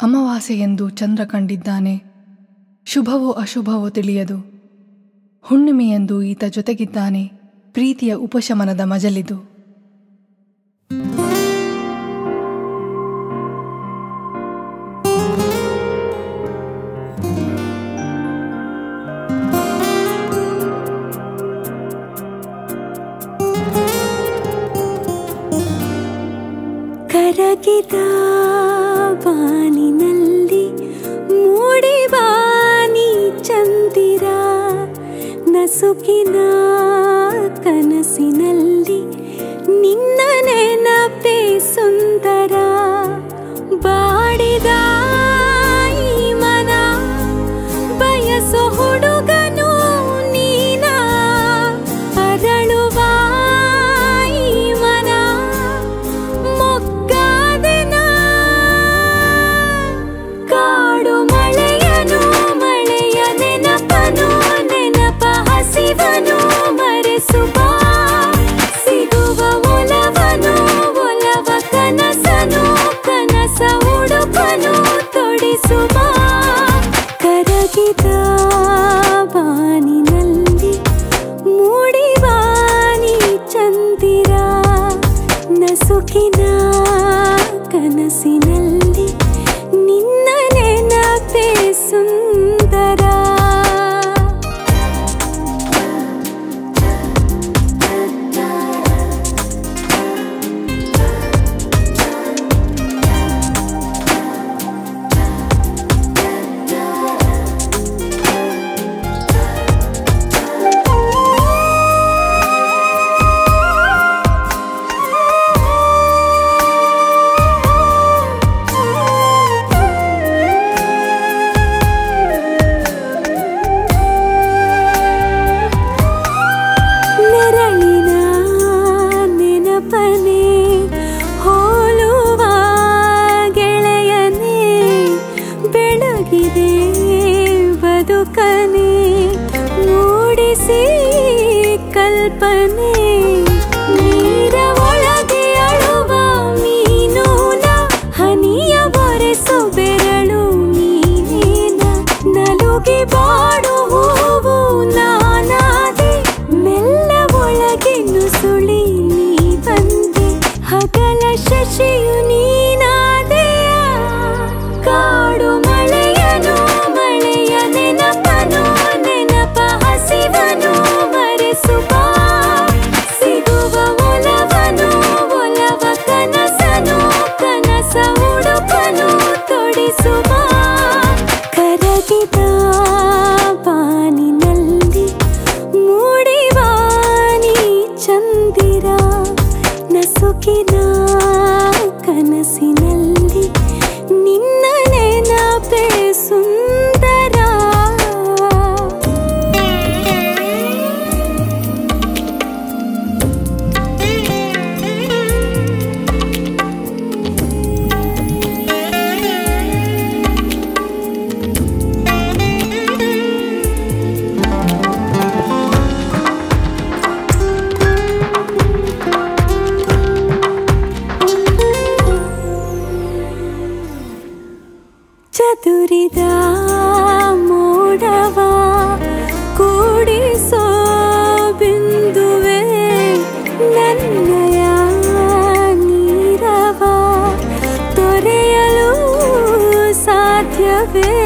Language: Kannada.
ಅಮಾವಾಸ್ಯೆಯೆಂದು ಚಂದ್ರ ಕಂಡಿದ್ದಾನೆ. ಶುಭವೋ ಅಶುಭವೋ ತಿಳಿಯದು. ಹುಣ್ಣಿಮೆಯೆಂದು ಈತ ಜೊತೆಗಿದ್ದಾನೆ. ಪ್ರೀತಿಯ ಉಪಶಮನದ ಮಜಲಿದು. ಕರಗಿದ ಬಾನಿನಲ್ಲಿ ಮೂಡಿ ಬಾನಿ ಚಂದಿರ, ನಸುಕಿನ ಕನಸಿನಲ್ಲಿ ನಿನ್ನ ನೆನಪೇ ಸುಂದರ. ಬಾಡಿದ ಈ ಮನ ಬಯಸೋ ಹುಡುಗನು ನೀನ, ಅರಳುವ ಈ ಮನ ಮೊಗ್ಗಾದೆನ. ಕಾಡು ಮಳೆಯನು ಮಳೆಯ ನೆನಪನು, ನೆನಪ ಹಸಿವನು ಮರೆಸುವ. ಸಿಗುವ ಒಲವನು ಒಲವ ಕನಸನು, ಕನಸ ಉಡುಪನು ತೊಡಿಸುವ. ಕರಗಿದ ಬಾನಿನಲ್ಲಿ ಮೂಡಿ ಬಾನಿ ಚಂದಿರ, ನಸುಕಿನ ಕನಸಿನಲ್ಲಿ ನಿನ್ನ ನೆನಪೇ ಸುಂದರ. ಬದುಕನೆ ಮೂಡಿಸಿ ಕಲ್ಪನೆ, ನೀರ ಒಳಗೆ ಅಳುವ ಮೀನೂನ, ಹನಿಯ ಬರೆಸು ಬೆರಳು ನೀನೇನ. ನಲುಗಿ ಬಾಡು ಹೂವು ನಾನಾದೆ, ಮೆಲ್ಲ ಒಳಗೆ ನುಸುಳಿ ನೀ ಬಂದೆ. ಹಗಲ ಶಶಿಯು ನೀನಾದೆಯ. ಕಾಡು ಮಳೆಯನು ಮಳೆಯ ನೆನಪನು, ನೆನಪ ಹಸಿವನು ಮರೆಸುವ. ಸಿಗುವ ಒಲವನು ಒಲವ ಕನಸನು, ಕನಸ ಉಡುಪನು ತೊಡಿಸುವ. ಕರಗಿದ ಬಾನಿನಲ್ಲಿ ಮೂಡಿ ಬಾನಿ ಚಂದಿರ, ನಸುಕಿನ ಕನಸಿನಲ್ಲಿ ನಿನ್ನ ನೆನಪೇ ಸುಂದರ. ಚದುರಿದ ಮೋಡವ ಕೂಡಿಸೋ ಬಿಂದುವೆ, ನನ್ನಯ ನೀರವ ತೊರೆಯಲು ಸಾಧ್ಯವೇ.